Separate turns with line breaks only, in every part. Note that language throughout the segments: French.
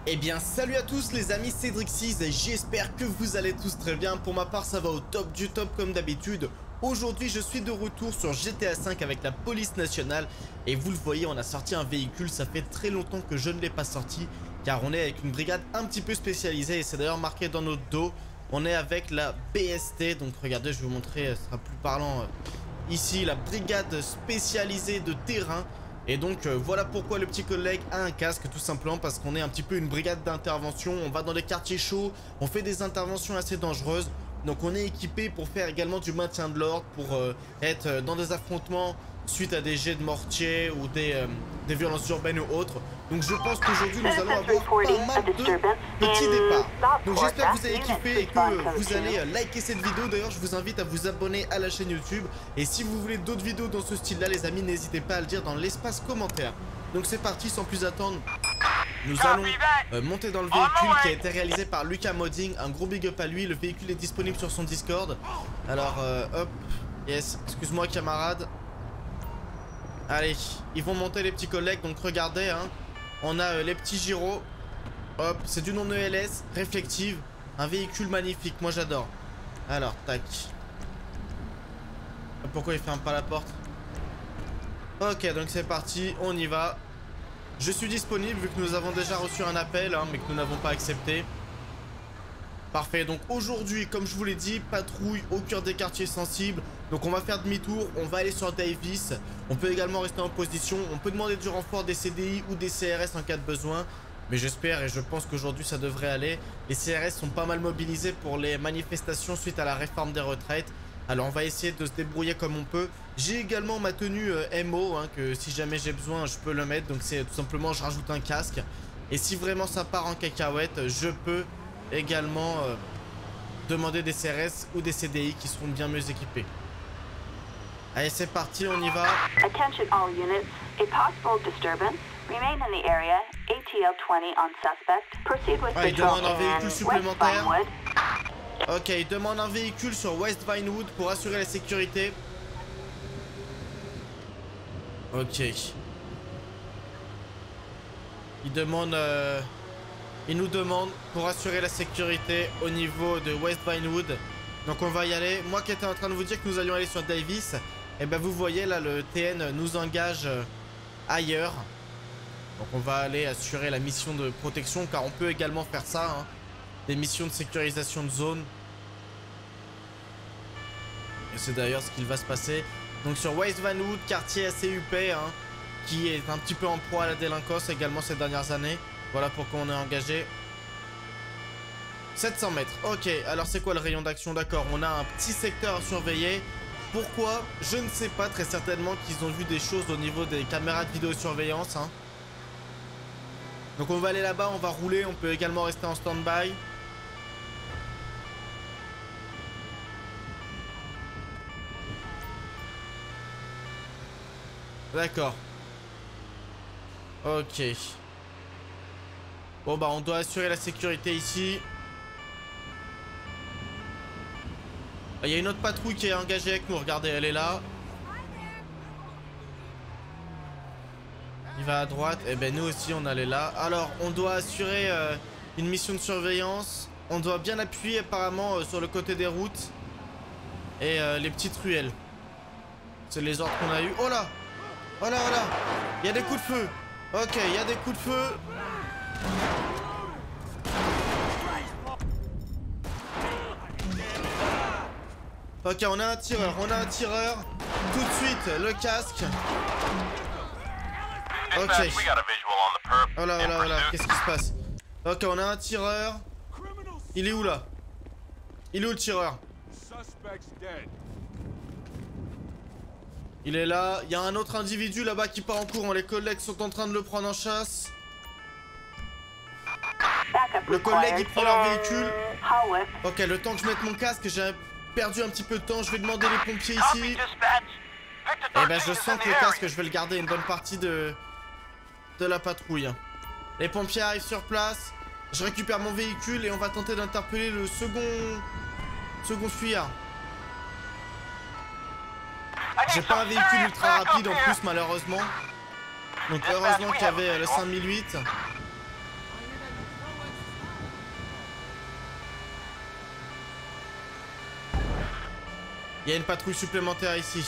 Eh bien salut à tous les amis, c'est Drixis et j'espère que vous allez tous très bien. Pour ma part ça va au top du top comme d'habitude. Aujourd'hui je suis de retour sur GTA 5 avec la police nationale. Et vous le voyez, on a sorti un véhicule, ça fait très longtemps que je ne l'ai pas sorti. Car on est avec une brigade un petit peu spécialisée et c'est d'ailleurs marqué dans notre dos. On est avec la BST, donc regardez je vais vous montrer, ce sera plus parlant ici, la brigade spécialisée de terrain. Et donc voilà pourquoi le petit collègue a un casque, tout simplement parce qu'on est un petit peu une brigade d'intervention. On va dans les quartiers chauds, on fait des interventions assez dangereuses. Donc on est équipé pour faire également du maintien de l'ordre, pour être dans des affrontements suite à des jets de mortier ou des violences urbaines ou autres. Donc je pense qu'aujourd'hui nous allons avoir pas mal de petits départs. Donc j'espère que vous avez kiffé et que vous allez liker cette vidéo. D'ailleurs je vous invite à vous abonner à la chaîne YouTube. Et si vous voulez d'autres vidéos dans ce style là les amis, n'hésitez pas à le dire dans l'espace commentaire. Donc c'est parti, sans plus attendre, nous allons monter dans le véhicule qui a été réalisé par Lucas Modding. Un gros big up à lui, le véhicule est disponible sur son Discord. Alors hop, yes, excuse-moi camarade. Allez, ils vont monter les petits collègues, donc regardez, hein. On a les petits gyros. Hop, c'est du non-ELS, réflective. Un véhicule magnifique, moi j'adore. Alors, tac. Pourquoi il ferme pas la porte? Ok, donc c'est parti, on y va. Je suis disponible vu que nous avons déjà reçu un appel, hein, mais que nous n'avons pas accepté. Parfait, donc aujourd'hui, comme je vous l'ai dit, patrouille au cœur des quartiers sensibles. Donc on va faire demi-tour, on va aller sur Davis. On peut également rester en position. On peut demander du renfort des CDI ou des CRS en cas de besoin. Mais j'espère et je pense qu'aujourd'hui ça devrait aller. Les CRS sont pas mal mobilisés pour les manifestations suite à la réforme des retraites. Alors on va essayer de se débrouiller comme on peut. J'ai également ma tenue MO, hein, que si jamais j'ai besoin je peux le mettre. Donc c'est tout simplement je rajoute un casque. Et si vraiment ça part en cacahuète, je peux également demander des CRS ou des CDI qui seront bien mieux équipés. Allez c'est parti, on y va.
Attention all units. A possible disturbance. Remain in the area. ATL 20 on suspect. Proceed with
il
patrol
demande un véhicule
in West
supplémentaire.
Vinewood.
Ok, il demande un véhicule sur West Vinewood pour assurer la sécurité. Ok. Il nous demande pour assurer la sécurité au niveau de West Vinewood. Donc on va y aller. Moi qui étais en train de vous dire que nous allions aller sur Davis, et ben vous voyez là le TN nous engage ailleurs. Donc on va aller assurer la mission de protection car on peut également faire ça, hein. Des missions de sécurisation de zone. Et c'est d'ailleurs ce qu'il va se passer. Donc sur West Vinewood, quartier assez huppé, hein, qui est un petit peu en proie à la délinquance également ces dernières années. Voilà pourquoi on est engagé. 700 mètres. Ok, alors c'est quoi le rayon d'action? D'accord, on a un petit secteur à surveiller. Pourquoi? Je ne sais pas, très certainement qu'ils ont vu des choses au niveau des caméras de vidéosurveillance, hein. Donc on va aller là-bas, on va rouler, on peut également rester en stand-by. D'accord. Ok. Bon bah on doit assurer la sécurité ici. Il y a une autre patrouille qui est engagée avec nous, regardez, elle est là. Il va à droite, et ben nous aussi on allait là. Alors on doit assurer une mission de surveillance. On doit bien appuyer apparemment sur le côté des routes. Et les petites ruelles. C'est les ordres qu'on a eu. Oh là! Oh là, oh là! Il y a des coups de feu! Ok, il y a des coups de feu. Ok, on a un tireur, Tout de suite, le casque. Ok. Oh là, oh là, oh là, qu'est-ce qui se passe? Ok, on a un tireur. Il est où là? Il est où le tireur? Il est là. Il y a un autre individu là-bas qui part en courant. Les collègues sont en train de le prendre en chasse. Le collègue il prend leur véhicule. Ok, le temps que je mette mon casque, j'ai perdu un petit peu de temps. Je vais demander les pompiers ici. Et ben je sens que le casque, je vais le garder une bonne partie de la patrouille. Les pompiers arrivent sur place. Je récupère mon véhicule et on va tenter d'interpeller le second fuyard. J'ai pas un véhicule ultra rapide en plus malheureusement. Donc heureusement qu'il y avait le 5008. Il y a une patrouille supplémentaire ici.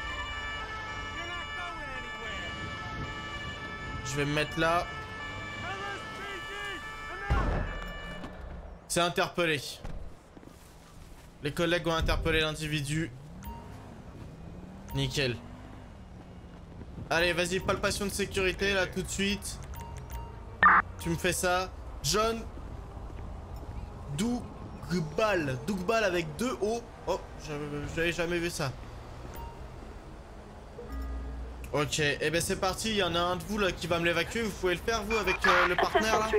Je vais me mettre là. C'est interpellé. Les collègues ont interpellé l'individu. Nickel. Allez, vas-y, palpation de sécurité là tout de suite. Tu me fais ça. John Dougbal. Dougbal avec 2 O. Oh, j'avais jamais vu ça. Ok, et ben c'est parti. Il y en a un de vous là qui va me l'évacuer. Vous pouvez le faire vous avec le partenaire là.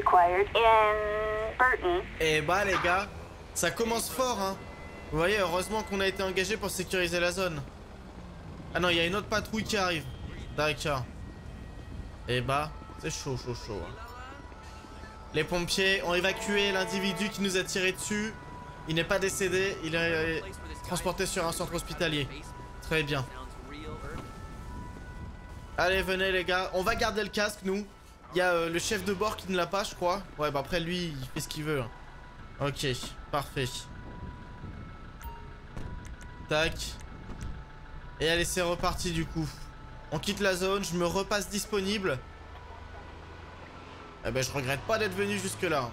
Et bah les gars, ça commence fort hein. Vous voyez, heureusement qu'on a été engagé pour sécuriser la zone. Ah non, il y a une autre patrouille qui arrive. D'accord. Et bah, c'est chaud, chaud, chaud. Les pompiers ont évacué l'individu qui nous a tiré dessus. Il n'est pas décédé, il est transporté sur un centre hospitalier. Très bien. Allez, venez les gars. On va garder le casque, nous. Il y a le chef de bord qui ne l'a pas, je crois. Ouais, bah après, lui, il fait ce qu'il veut. Hein. Ok, parfait. Tac. Et allez, c'est reparti du coup. On quitte la zone, je me repasse disponible. Eh ben, je regrette pas d'être venu jusque là.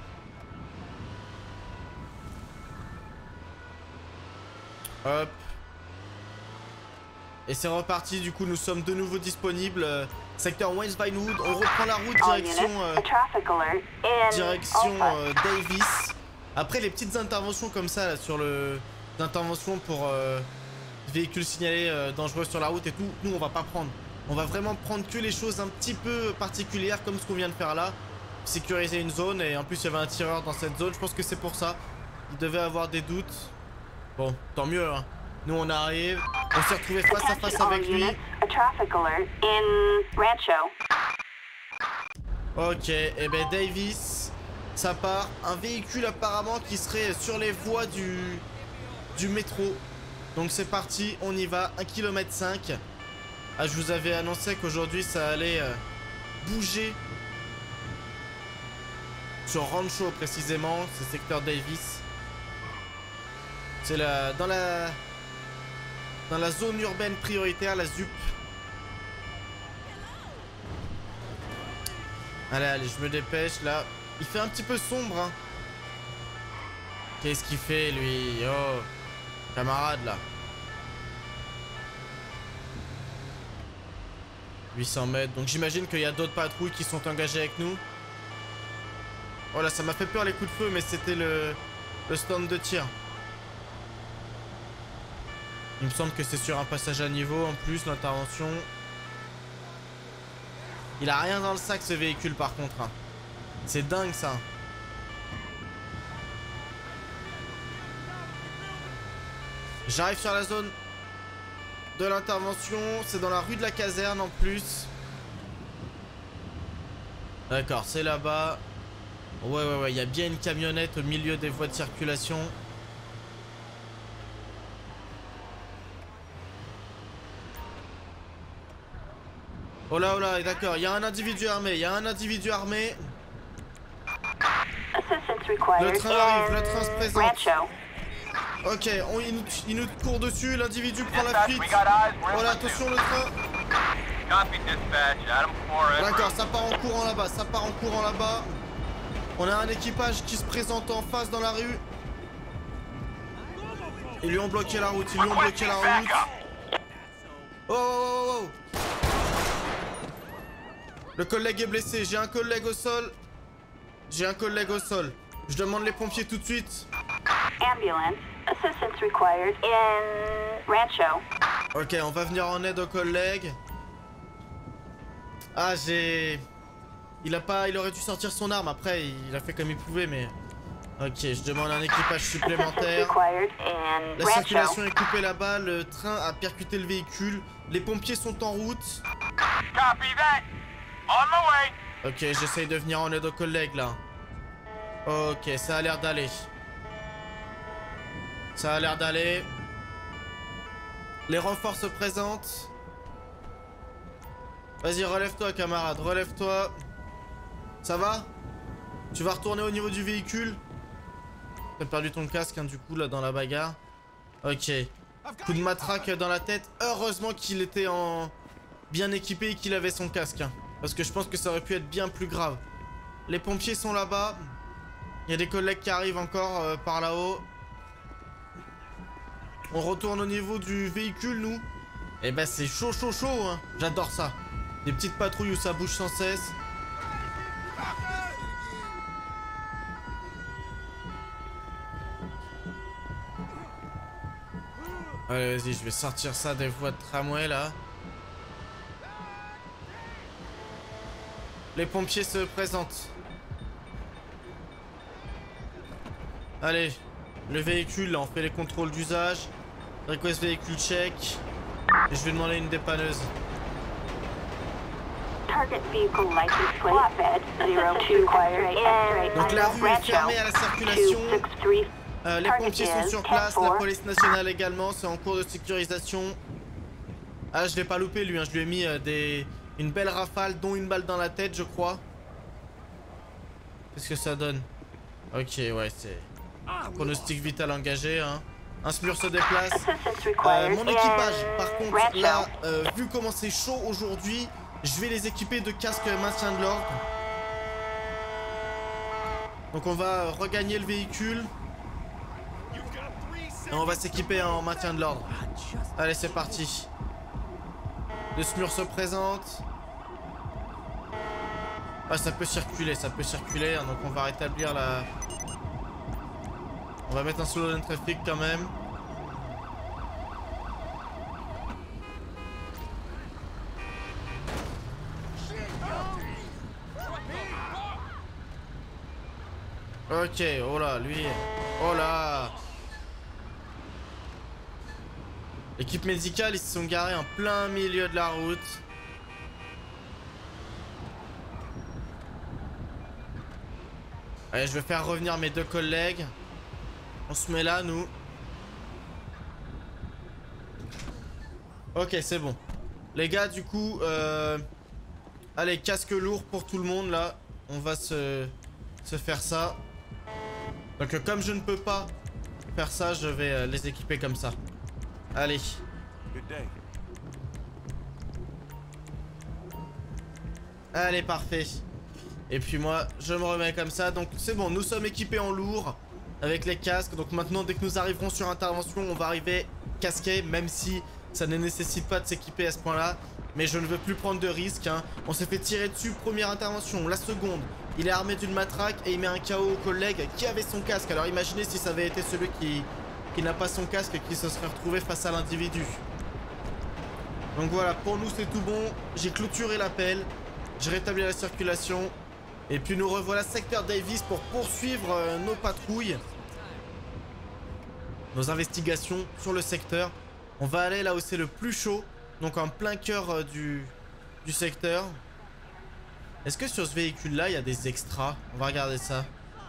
Hop. Et c'est reparti, du coup, nous sommes de nouveau disponibles. Secteur West Vinewood, on reprend la route direction Davis. Après, les petites interventions comme ça, là, sur le... d'intervention pour véhicules signalés dangereux sur la route et tout, nous, on va pas prendre. On va vraiment prendre que les choses un petit peu particulières, comme ce qu'on vient de faire là. Sécuriser une zone, et en plus, il y avait un tireur dans cette zone. Je pense que c'est pour ça. Il devait avoir des doutes. Bon, tant mieux, hein. Nous on arrive, on s'est retrouvé face à face avec lui. Ok, et ben Davis, ça part. Un véhicule apparemment qui serait sur les voies du métro. Donc c'est parti, on y va, 1,5 km. Ah, je vous avais annoncé qu'aujourd'hui ça allait bouger. Sur Rancho précisément, c'est secteur Davis. C'est dans la zone urbaine prioritaire, la ZUP. Allez, allez, je me dépêche là. Il fait un petit peu sombre, hein. Qu'est-ce qu'il fait, lui? Oh, camarade, là. 800 mètres. Donc j'imagine qu'il y a d'autres patrouilles qui sont engagées avec nous. Oh là, ça m'a fait peur les coups de feu, mais c'était le stand de tir. Il me semble que c'est sur un passage à niveau en plus, l'intervention. Il a rien dans le sac ce véhicule par contre. Hein. C'est dingue ça. J'arrive sur la zone de l'intervention. C'est dans la rue de la caserne en plus. D'accord, c'est là-bas. Ouais, il y a bien une camionnette au milieu des voies de circulation. Oh là, d'accord, il y a un individu armé, Le train arrive, le train se présente. Ok, il nous court dessus, l'individu prend la fuite. Voilà, attention le train. D'accord, ça part en courant là-bas, On a un équipage qui se présente en face dans la rue. Ils lui ont bloqué la route, Oh. Le collègue est blessé, j'ai un collègue au sol. Je demande les pompiers tout de suite.
Ambulance. Assistance required in Rancho.
Ok, on va venir en aide au collègue. Ah, il aurait dû sortir son arme. Après, il a fait comme il pouvait, mais... Ok, je demande un équipage supplémentaire. La circulation est coupée là-bas. Le train a percuté le véhicule. Les pompiers sont en route.
Copy that. On my way.
Ok, j'essaye de venir en aide aux collègues, là. Ok, ça a l'air d'aller. Les renforts se présentent. Vas-y, relève-toi, camarade, relève-toi. Ça va? Tu vas retourner au niveau du véhicule? T'as perdu ton casque, hein, du coup, là, dans la bagarre. Ok. Coup de matraque dans la tête. Heureusement qu'il était bien équipé et qu'il avait son casque. Hein. Parce que je pense que ça aurait pu être bien plus grave. Les pompiers sont là-bas. Il y a des collègues qui arrivent encore par là-haut. On retourne au niveau du véhicule, nous. Et ben c'est chaud, chaud, chaud. Hein. J'adore ça. Des petites patrouilles où ça bouge sans cesse. Allez, vas-y, je vais sortir ça des voies de tramway, là. Les pompiers se présentent. Allez, le véhicule, là, on fait les contrôles d'usage. Request véhicule check. Et je vais demander une dépanneuse. Donc la rue est fermée à la circulation. Les pompiers sont sur place, la police nationale également, c'est en cours de sécurisation. Ah, je l'ai pas loupé lui, hein. Je lui ai mis une belle rafale, dont une balle dans la tête, je crois. Qu'est-ce que ça donne? Ok, ouais, c'est pronostic vital engagé, hein. Un SMUR se déplace. Mon équipage, par contre, là, vu comment c'est chaud aujourd'hui, je vais les équiper de casques maintien de l'ordre. Donc on va regagner le véhicule. Et on va s'équiper en maintien de l'ordre. Allez, c'est parti. Le SMUR se présente. Ah, ça peut circuler, hein, donc on va rétablir la... On va mettre un slow lane traffic quand même. Ok, oh là, lui. Oh là. L'équipe médicale, ils se sont garés en plein milieu de la route. Allez, je vais faire revenir mes deux collègues. On se met là, nous. Ok, c'est bon. Les gars, du coup, allez, casque lourd pour tout le monde, là. On va se faire ça. Donc, comme je ne peux pas faire ça, je vais les équiper comme ça. Allez. Allez, parfait. Et puis moi, je me remets comme ça. Donc, c'est bon, nous sommes équipés en lourd avec les casques. Donc maintenant, dès que nous arriverons sur intervention, on va arriver casqué, même si ça ne nécessite pas de s'équiper à ce point-là. Mais je ne veux plus prendre de risques, hein. On s'est fait tirer dessus, première intervention. La seconde, il est armé d'une matraque et il met un KO au collègue qui avait son casque. Alors imaginez si ça avait été celui qui n'a pas son casque et qui se serait retrouvé face à l'individu. Donc voilà, pour nous c'est tout bon. J'ai clôturé l'appel, j'ai rétabli la circulation. Et puis nous revoilà secteur Davis pour poursuivre nos patrouilles. Nos investigations sur le secteur. On va aller là où c'est le plus chaud. Donc en plein cœur du secteur. Est-ce que sur ce véhicule là il y a des extras? On va regarder ça.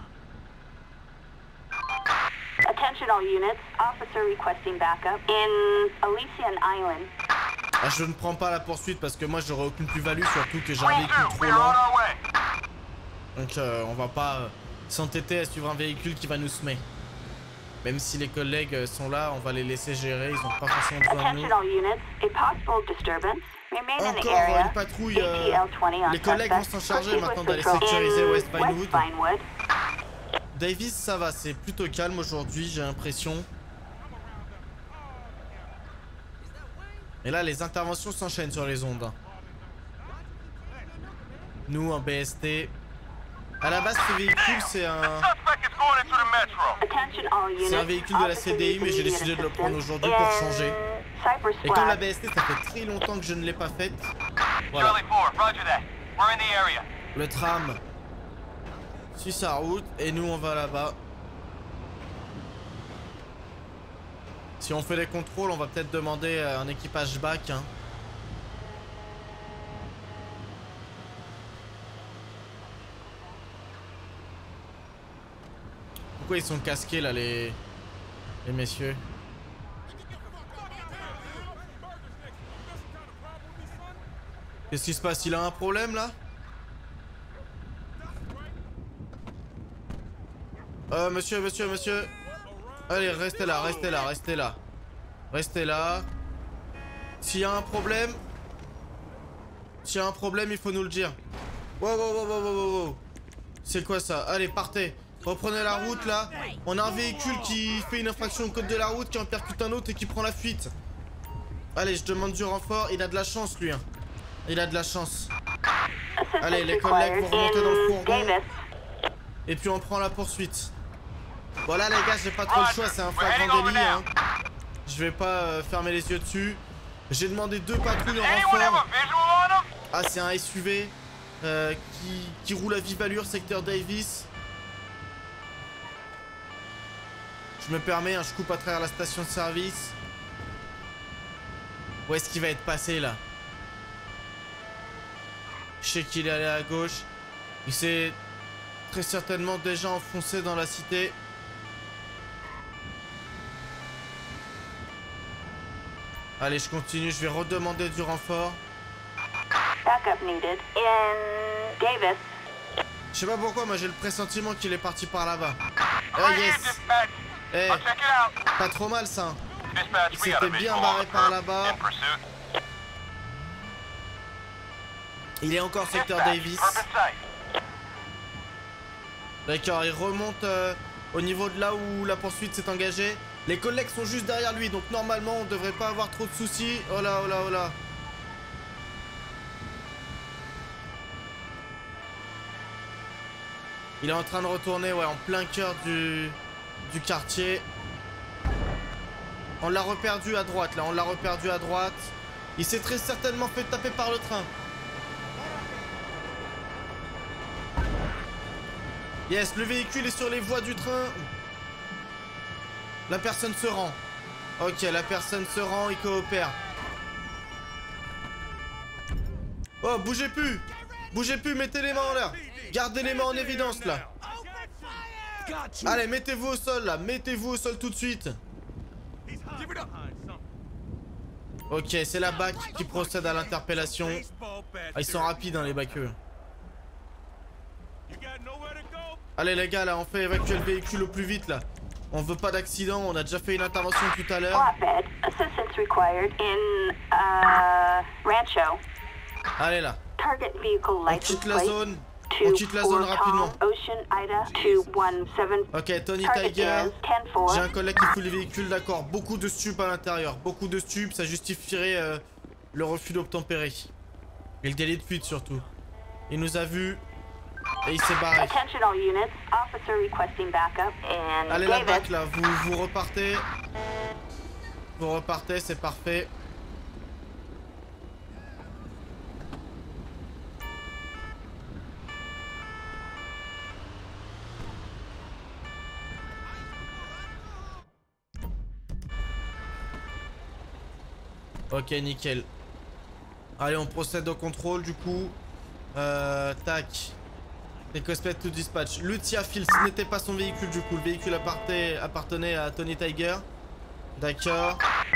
Attention all units, officer requesting backup in Elysian Island.
Ah, je ne prends pas la poursuite parce que moi j'aurai aucune plus-value, surtout que j'ai un véhicule trop lent. Donc on va pas s'entêter à suivre un véhicule qui va nous semer. Même si les collègues sont là, on va les laisser gérer, ils ont pas forcément besoin de nous. Encore une patrouille, les collègues vont s'en charger maintenant d'aller sécuriser West Vinewood. Davis, ça va, c'est plutôt calme aujourd'hui, j'ai l'impression. Et là, les interventions s'enchaînent sur les ondes. Nous, en BST. À la base, ce véhicule, c'est un véhicule de la CDI, mais j'ai décidé de le prendre aujourd'hui pour changer. Et comme la BST, ça fait très longtemps que je ne l'ai pas faite. Voilà. Le tram suit sa route et nous, on va là-bas. Si on fait les contrôles, on va peut-être demander un équipage back, hein. Pourquoi ils sont casqués là, les messieurs? Qu'est-ce qui se passe? Il a un problème là? Monsieur. Allez, restez là. Restez là. S'il y a un problème... il faut nous le dire. Wow. C'est quoi ça? Allez, partez. Reprenez la route là. On a un véhicule qui fait une infraction au code de la route, qui en percute un autre et qui prend la fuite. Allez, je demande du renfort. Il a de la chance lui. Hein. Il a de la chance. Allez, les collègues vont remonter dans le fourgon. Et puis on prend la poursuite. Bon là les gars, j'ai pas trop le choix, c'est un flagrant délit. Hein. Je vais pas fermer les yeux dessus. J'ai demandé 2 patrouilles en renfort. Ah, c'est un SUV qui roule à vive allure, secteur Davis. Je me permets, hein, je coupe à travers la station de service. Où est-ce qu'il va être passé là? Je sais qu'il est allé à gauche. Il s'est très certainement déjà enfoncé dans la cité. Allez, je continue, je vais redemander du renfort.
Backup needed in Davis.
Je sais pas pourquoi, moi j'ai le pressentiment qu'il est parti par là-bas. Oh yes. Eh, pas trop mal ça. Il s'était bien barré par là-bas. Il est encore secteur Davis. D'accord, il remonte au niveau de là où la poursuite s'est engagée. Les collègues sont juste derrière lui, donc normalement on devrait pas avoir trop de soucis. Oh là. Il est en train de retourner, ouais, en plein cœur du quartier. On l'a reperdu à droite, là, Il s'est très certainement fait taper par le train. Yes, le véhicule est sur les voies du train. La personne se rend. Ok, la personne se rend, il coopère. Oh, bougez plus, mettez les mains en l'air. Gardez les mains en évidence, là. Allez, mettez-vous au sol, là. Mettez-vous au sol tout de suite. Ok, c'est la BAC qui procède à l'interpellation. Ah, ils sont rapides, hein, les baqueux. Allez, les gars, là, on fait évacuer le véhicule au plus vite, là. On veut pas d'accident, on a déjà fait une intervention tout à l'heure.
Assistance required in Rancho.
Allez, là.
Target vehicle
On quitte la zone. On quitte la zone rapidement. Ok, Tony Tiger. J'ai un collègue qui fout les véhicules, d'accord. Beaucoup de stupes à l'intérieur. Beaucoup de stupes, ça justifierait le refus d'obtempérer. Et le délit de fuite surtout. Il nous a vus. Et il s'est barré. Allez, la BAC là, vous repartez. Vous repartez, c'est parfait. Ok, nickel. Allez, on procède au contrôle du coup. Tac. Request to dispatch. Lucia Fields, ce n'était pas son véhicule du coup. Le véhicule appartenait à Tony Tiger. D'accord.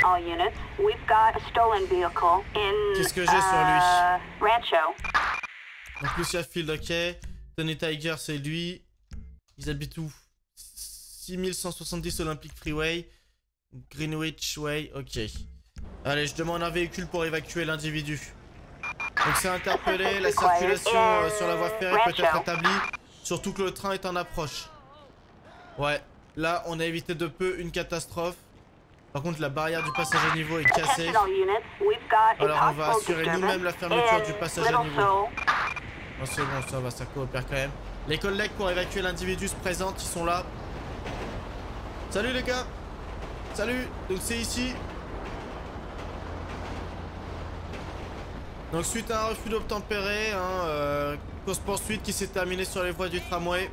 Qu'est-ce que j'ai sur lui? Donc Lucia Fields, ok. Tony Tiger, c'est lui. Ils habitent où? 6170 Olympic Freeway. Greenwich Way, ok. Allez, je demande un véhicule pour évacuer l'individu. Donc c'est interpellé, la circulation sur la voie ferrée peut être établie, surtout que le train est en approche. Ouais, là on a évité de peu une catastrophe. Par contre la barrière du passage à niveau est cassée. Alors on va assurer nous-mêmes la fermeture du passage à niveau. Oh, c'est bon, ça va, ça coopère quand même. Les collègues pour évacuer l'individu se présentent, ils sont là. Salut les gars. Salut, donc c'est ici. Donc suite à un refus d'obtempérer, course poursuite qui s'est terminée sur les voies du tramway.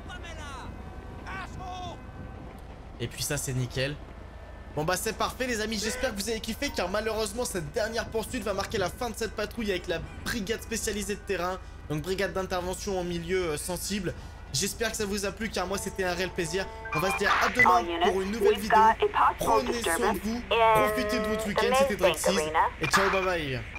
Et puis ça c'est nickel. Bon bah c'est parfait les amis, j'espère que vous avez kiffé car malheureusement cette dernière poursuite va marquer la fin de cette patrouille avec la brigade spécialisée de terrain. Donc brigade d'intervention en milieu sensible. J'espère que ça vous a plu car moi c'était un réel plaisir. On va se dire à demain pour une nouvelle vidéo. Prenez soin de vous, profitez de votre week-end, c'était Drexys et ciao bye bye.